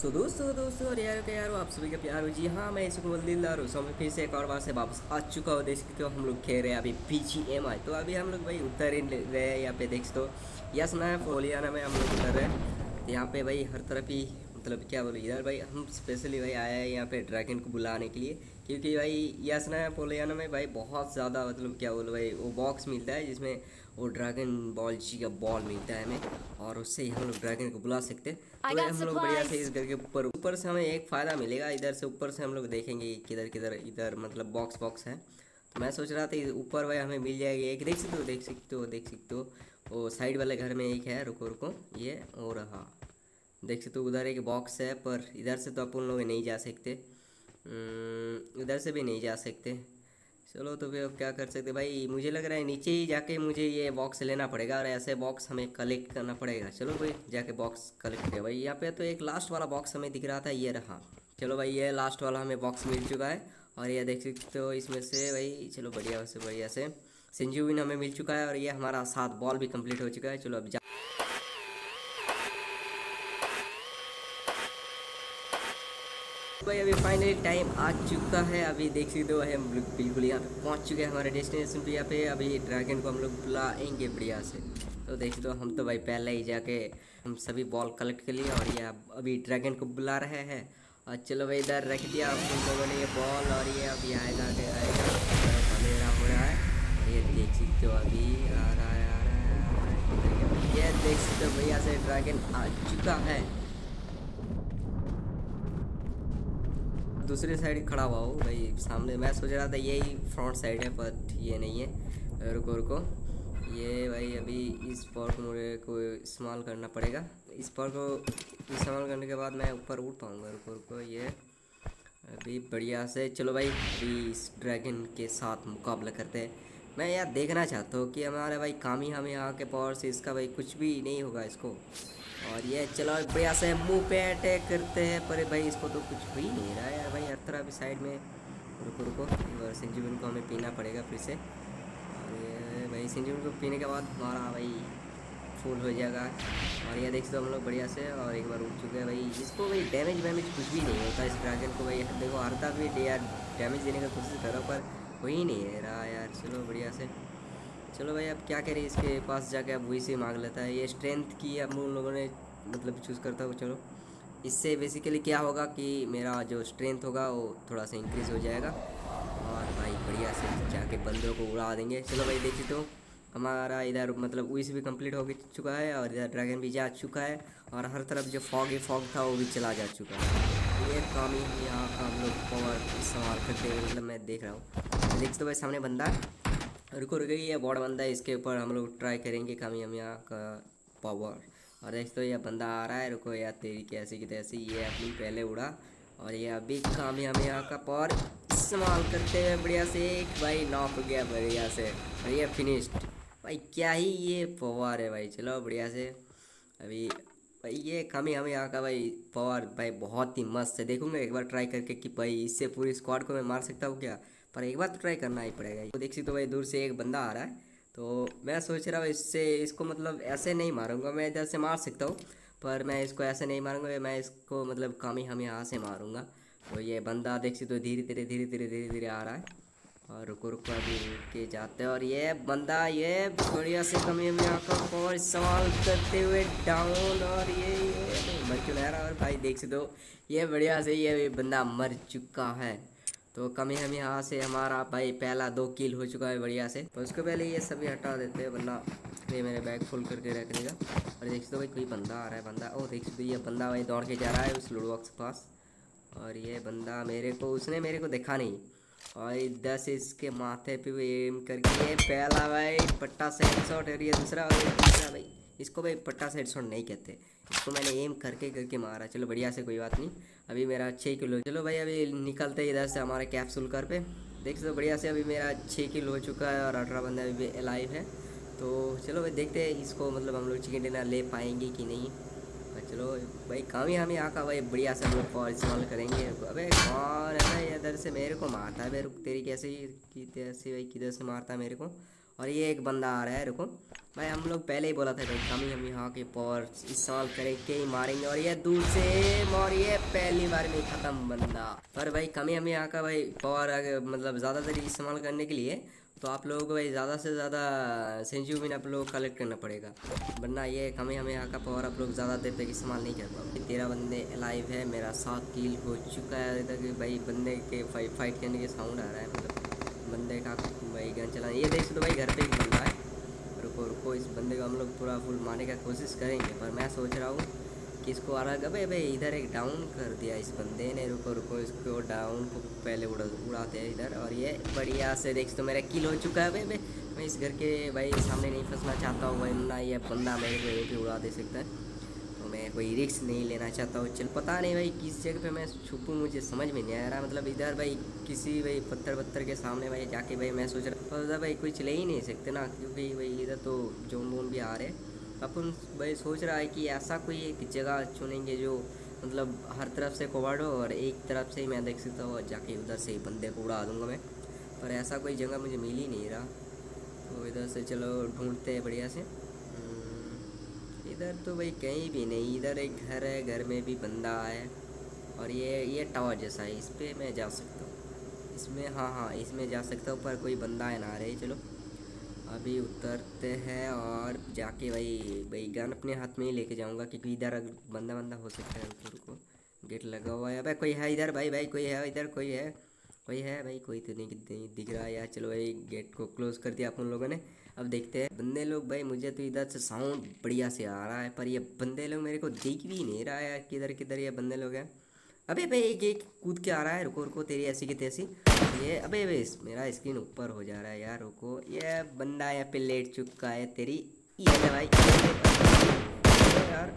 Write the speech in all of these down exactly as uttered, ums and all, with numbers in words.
सो दोस्तों दोस्तों और यार क्या यारो आप सभी का प्यार हो जी। हाँ, मैं सुकुमल दिलदार हूँ। सो मैं फिर से एक और बार से वापस आ चुका हूँ। देख सकते हो हम लोग खेल रहे हैं अभी पी जी एम आई। तो अभी हम लोग भाई उतर ही रहे हैं यहाँ पे। देख सकते हो यस ना फोलियाना में हम लोग उतर रहे हैं। तो यहाँ पे भाई हर तरफ ही मतलब क्या बोलो इधर भाई हम स्पेशली भाई आए हैं यहाँ पे ड्रैगन को बुलाने के लिए, क्योंकि भाई यस ना पोलियाना में भाई बहुत ज़्यादा मतलब क्या बोलो भाई वो बॉक्स मिलता है जिसमें वो ड्रैगन बॉल जी का बॉल मिलता है हमें, और उससे ही हम लोग ड्रैगन को बुला सकते हैं। I तो ये got हम लोग बढ़िया से supplies. इस घर के ऊपर ऊपर से हमें एक फ़ायदा मिलेगा। इधर से ऊपर से हम लोग देखेंगे किधर किधर इधर मतलब बॉक्स बॉक्स है। तो मैं सोच रहा था ऊपर भाई हमें मिल जाएगी एक। देख सकते हो देख सकते हो देख सकते हो वो साइड वाले घर में एक है। रुको रुको ये और हाँ देख सकते हो उधर एक बॉक्स है, पर इधर से तो अपन लोग नहीं जा सकते। हम्म, इधर से भी नहीं जा सकते। चलो तो फिर अब क्या कर सकते भाई, मुझे लग रहा है नीचे ही जाके मुझे ये बॉक्स लेना पड़ेगा और ऐसे बॉक्स हमें कलेक्ट करना पड़ेगा। चलो भाई जाके बॉक्स कलेक्ट किया भाई। यहाँ पे तो एक लास्ट वाला बॉक्स हमें दिख रहा था, ये रहा। चलो भाई ये लास्ट वाला हमें बॉक्स मिल चुका है और ये देख सकते हो इसमें से भाई चलो बढ़िया से बढ़िया से संजीवनी हमें मिल चुका है और ये हमारा सात बॉल भी कंप्लीट हो चुका है। चलो अब भाई अभी फाइनली टाइम आ चुका है। अभी देख सकते हो हम लोग बिल्कुल यहाँ पे पहुँच चुके हैं हमारे डेस्टिनेशन पे। यहाँ पे अभी ड्रैगन को हम लोग बुलाएंगे बढ़िया से। तो देख सकते हो हम तो भाई पहले ही जाके हम सभी बॉल कलेक्ट कर लिए और ये अब अभी ड्रैगन को बुला रहे हैं। और चलो भाई इधर रख दिया हम लोगों ने ये बॉल और ये अभी आएगा आएगा अंधेरा हो रहा है। ये देख सकते हो अभी आ रहा है आ रहा है ये देख सकते हो भैया से ड्रैगन आ चुका है। दूसरी साइड खड़ा हुआ हो भाई सामने। मैं सोच रहा था यही फ्रंट साइड है बट ये नहीं है। रुको रुको ये भाई अभी इस पावर को मुझे को इस्तेमाल करना पड़ेगा। इस पावर को इस्तेमाल करने के बाद मैं ऊपर उठ पाऊँगा। रुको रुको ये अभी बढ़िया से चलो भाई अभी इस ड्रैगन के साथ मुकाबला करते हैं। मैं यार देखना चाहता हूँ कि हमारे भाई कामी हमें यहाँ के पावर से इसका भाई कुछ भी नहीं होगा इसको। और ये चलो बढ़िया से मुंह पे अटैक करते हैं, पर भाई इसको तो कुछ हो ही नहीं रहा है यार भाई हर तरह भी साइड में। रुको रुको और संजीवन को हमें पीना पड़ेगा फिर से। और ये भाई संजीवन को पीने के बाद हमारा भाई फुल हो जाएगा। और ये देख सकते हो हम लोग बढ़िया से और एक बार उठ चुके हैं भाई। इसको भाई डैमेज वैमेज कुछ भी नहीं होता इस ड्रैगन को भाई। देखो हर तरह भी यार डैमेज देने का कोशिश करो पर हो ही नहीं है रहा यार। चलो बढ़िया से चलो भाई अब क्या करें, इसके पास जाके अब वही से मांग लेता है। ये स्ट्रेंथ की अब उन लोगों ने मतलब चूज़ करता हूँ। चलो इससे बेसिकली क्या होगा कि मेरा जो स्ट्रेंथ होगा वो थोड़ा सा इंक्रीज़ हो जाएगा और भाई बढ़िया से जाके बंदरों को उड़ा देंगे। चलो भाई देखिए तो हमारा इधर मतलब विश भी कंप्लीट हो चुका है और इधर ड्रैगन भी जा चुका है और हर तरफ जो फॉग ही फॉग था वो भी चला जा चुका है। ये काम ही यहाँ का हम लोग पावर इस्तेमाल करते हुए मतलब मैं देख रहा हूँ। देख तो भाई सामने बंदा रुको रुको ये बॉड बंदा है, इसके ऊपर हम लोग ट्राई करेंगे कामयाबिया का पावर। और देख तो ये बंदा आ रहा है। रुको यार तेरी कैसी की तैसी ये अपनी पहले उड़ा और ये अभी कामयाबिया का पावर इस्तेमाल करते हुए बढ़िया से एक भाई नॉक हो गया बढ़िया से और ये फिनिश्ड। भाई क्या ही ये पावर है भाई। चलो बढ़िया से अभी भाई ये कामयाबिया का भाई पावर भाई बहुत ही मस्त है। देखूंगा एक बार ट्राई करके कि भाई इससे पूरी स्क्वाड को मैं मार सकता हूँ क्या, पर एक बार तो ट्राई करना ही पड़ेगा। तो देख सकते हो भाई दूर से एक बंदा आ रहा है। तो मैं सोच रहा हूँ इससे इसको मतलब ऐसे नहीं मारूंगा, मैं इधर से मार सकता हूँ पर मैं इसको ऐसे नहीं मारूंगा, मैं इसको मतलब कामी हम यहाँ से मारूंगा। तो ये बंदा देख सकते हो धीरे धीरे धीरे धीरे धीरे धीरे आ रहा है और रुको रुको अभी रुक के जाते हैं। और ये बंदा ये बढ़िया से कमी में आकर पावर इस्तेमाल करते हुए डाउन और ये ये मर क्यों रहा। और भाई देख सकते हो ये बढ़िया से ये बंदा मर चुका है। तो कमी हम यहाँ से हमारा भाई पहला दो किल हो चुका है बढ़िया से। तो उसके पहले ये सभी हटा देते हैं वरना ये मेरे बैग फुल करके रख देगा। और देख सकते हो भाई कोई बंदा आ रहा है बंदा ओ देख सकते हो ये बंदा भाई दौड़ के जा रहा है उस लूडो बॉक्स के पास। और ये बंदा मेरे को उसने मेरे को देखा नहीं और दस इसके माथे पे भी एम करके ये पहला भाई पट्टा से हेडशॉट और ये दूसरा और ये दूसरा भाई इसको भाई पट्टा से हेडशॉट नहीं कहते, इसको मैंने एम करके करके मारा। चलो बढ़िया से कोई बात नहीं अभी मेरा छः किलो। चलो भाई अभी निकलते हैं इधर से हमारे कैप्सूल कर पे। देख सकते बढ़िया से अभी मेरा छः किलो हो चुका है और अठारह बंदा अभी भी अलाइव है। तो चलो भाई देखते हैं इसको मतलब हम लोग चिकन डिनर ले पाएंगे कि नहीं। पर चलो भाई काम ही हमें आका भाई बढ़िया से हम लोग पावर इस्तेमाल करेंगे। अबे कौन है भाई इधर से मेरे को मारता है, रुक तेरी कैसे की कैसे भाई किधर से मारता है मेरे को। और ये एक बंदा आ रहा है रुको भाई हम लोग पहले ही बोला था भाई कमी हम यहाँ के पावर इस्तेमाल करके ही मारेंगे, और ये दूर से और ये पहली बार में ख़त्म बंदा। पर भाई कमी हम यहाँ का भाई पावर अगर मतलब ज़्यादातर इस्तेमाल करने के लिए तो आप लोगों को भाई ज़्यादा से ज़्यादा सेंचुरी आप लोग कलेक्ट करना पड़ेगा, वरना ये कमी हमें यहाँ का पावर आप लोग ज़्यादा देर तक इस्तेमाल नहीं कर पाओगे। तेरह बंदे अलाइव है, मेरा सात किल हो चुका है अभी तक। भाई बंदे के फाइट फाइट करने के साउंड आ रहा है, मतलब बंदे का भाई गन चला। ये देख तो भाई घर पे ही बंदा है। रुको रुको इस बंदे को हम लोग पूरा फुल मारने का कोशिश करेंगे, पर मैं सोच रहा हूँ कि इसको आ रहा है भाई इधर एक डाउन कर दिया इस बंदे ने। रुको रुको इसको डाउन को पहले उड़ा उड़ाते हैं इधर, और ये बढ़िया से देख तो मेरा किल हो चुका है भाई। भाई मैं इस घर के भाई सामने नहीं फंसना चाहता हूँ भाई, ना ये बंदा मेरे को यहीं पे उड़ा दे सकता है, तो मैं कोई रिस्क नहीं लेना चाहता हूँ। चल पता नहीं भाई किस जगह पे मैं छुपूँ, मुझे समझ में नहीं आ रहा। मतलब इधर भाई किसी भाई पत्थर पत्थर के सामने भाई जाके भाई मैं सोच रहा हूँ भाई कोई चले ही नहीं सकते ना, क्योंकि भाई इधर तो जोन वोन भी आ रहे। अपन भाई सोच रहा है कि ऐसा कोई एक जगह चुनेंगे जो मतलब हर तरफ से कवर्ड हो और एक तरफ से ही मैं देख सकता हूँ, जाके उधर से ही बंदे को उड़ा दूँगा मैं। पर ऐसा कोई जगह मुझे मिल ही नहीं रहा, तो इधर से चलो ढूंढते हैं बढ़िया से। इधर तो भाई कहीं भी नहीं, इधर एक घर है, घर में भी बंदा है, और ये ये टावर जैसा है, इस पर मैं जा सकता हूँ इसमें। हाँ हाँ इसमें जा सकता हूँ, पर कोई बंदा है ना रहे। चलो अभी उतरते हैं और जाके भाई भाई गन अपने हाथ में ही लेके जाऊंगा, क्योंकि इधर बंदा बंदा हो सकता है। रुको रुको गेट लगा हुआ है भाई, कोई है इधर भाई, भाई कोई है इधर, कोई है कोई है भाई, कोई तो नहीं, नहीं दिख रहा यार। चलो भाई गेट को क्लोज कर दिया अपन लोगों ने। अब देखते हैं बंदे लोग भाई, मुझे तो इधर से साउंड बढ़िया से आ रहा है, पर ये बंदे लोग मेरे को दिख भी नहीं रहा है किधर किधर ये बंदे लोग हैं। अबे भाई एक एक कूद के आ रहा है, रुको रुको तेरी ऐसी की तैसी ये। अबे भाई मेरा स्क्रीन ऊपर हो जा रहा है यार, रुको। ये बंदा यहाँ पे लेट चुका है तेरी ये ले भाई यार।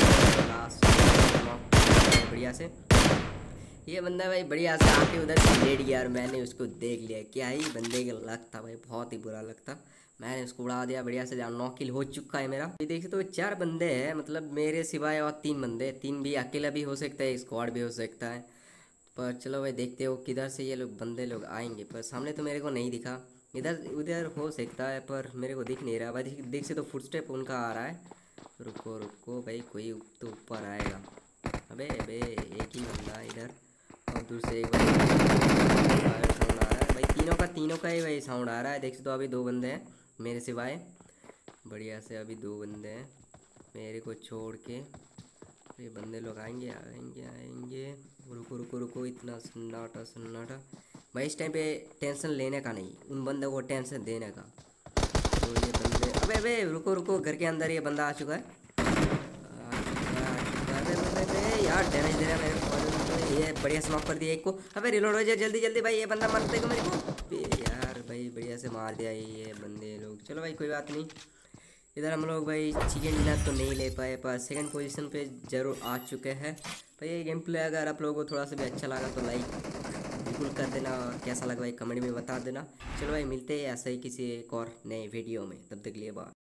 बढ़िया से ये बंदा भाई बढ़िया से आके उधर से लेट गया, और मैंने उसको देख लिया। क्या ही बंदे का लक था भाई, बहुत ही बुरा लगता। मैंने उसको उड़ा दिया बढ़िया से, जहाँ नौ किल हो चुका है मेरा। ये देखिए तो चार बंदे हैं, मतलब मेरे सिवाय, और तीन बंदे, तीन भी अकेला भी हो सकता है, स्क्वाड भी हो सकता है। पर चलो भाई देखते हो किधर से ये लोग बंदे लोग आएंगे, पर सामने तो मेरे को नहीं दिखा। इधर उधर हो सकता है पर मेरे को दिख नहीं रहा भाई। देख से तो फुटस्टेप उनका आ रहा है। रुको रुको भाई कोई तो ऊपर आएगा। अबे अबे एक ही बंदा इधर, और दूसरे एक साउंड आ रहा है भाई, तीनों का तीनों का ही भाई साउंड आ रहा है। देख तो अभी दो बंदे हैं मेरे सिवाय, बढ़िया से अभी दो बंदे हैं मेरे को छोड़ के। ये बंदे लोग आएंगे आएंगे आएंगे। रुको रुको रुको इतना सन्नाटा सन्नाटा भाई, इस टाइम पे टेंशन लेने का नहीं, उन बंदों को टेंशन देने का। तो ये बंदे अबे अबे रुको रुको, घर के अंदर ये बंदा आ चुका है, आ चुका है, आ चुका है यार। डैमेज दे रहा है मेरे को, ये बढ़िया से माफ कर दिया एक को। अबे रिलोड हो जाए जल्दी जल्दी भाई, ये बंदा मार देगा मेरे को यार। भाई बढ़िया से मार दिया ये बंदे लोग। चलो भाई कोई बात नहीं, इधर हम लोग भाई चिकन डिनर तो नहीं ले पाए, पर सेकंड पोजीशन पे जरूर आ चुके हैं भाई। ये गेम प्ले अगर आप लोगों को थोड़ा सा भी अच्छा लगा तो लाइक बिल्कुल कर देना, और कैसा लगा भाई कमेंट में बता देना। चलो भाई मिलते हैं ऐसे ही किसी एक और नए वीडियो में, तब तक के लिए बाय।